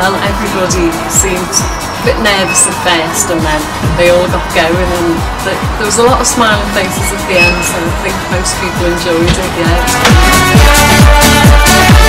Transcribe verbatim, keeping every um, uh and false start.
well. Everybody seemed a bit nervous at first, and then they all got going, and the, there was a lot of smiling faces at the end, so I think most people enjoyed it, yeah.